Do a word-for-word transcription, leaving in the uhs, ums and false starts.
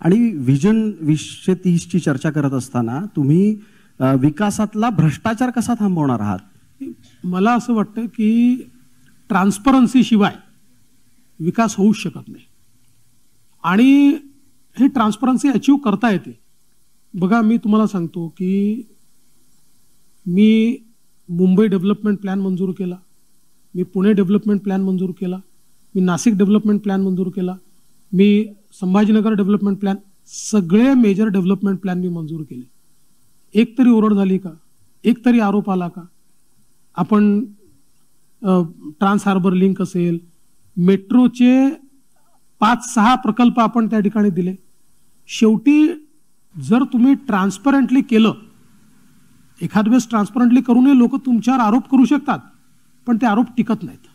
आणि विजन वीसशे तीस ची चर्चा करत असताना तुम्ही विकासातला भ्रष्टाचार कसा थांबवणार आहात? मला असं वाटतं की ट्रान्सपरन्सी शिवाय विकास होऊच शकत नाही आणि ही ट्रान्सपरन्सी अचीव करता येते. बघा, मी तुम्हाला सांगतो की मी मुंबई डेव्हलपमेंट प्लॅन मंजूर केला, मी पुणे डेव्हलपमेंट प्लॅन मंजूर केला, मी नाशिक डेव्हलपमेंट प्लॅन मंजूर केला, मी संभाजीनगर डेव्हलपमेंट प्लॅन, सगळे मेजर डेव्हलपमेंट प्लॅन मी मंजूर केले. एक तरी ओरड झाली का? एक तरी आरोप आला का? आपण ट्रान्स हार्बर लिंक असेल, मेट्रोचे पाच सहा प्रकल्प आपण त्या ठिकाणी दिले. शेवटी जर तुम्ही ट्रान्सपरंटली केलं, एखाद वेळेस ट्रान्सपरंटली करूनही लोक तुमच्यावर आरोप करू शकतात, पण ते आरोप टिकत नाहीत.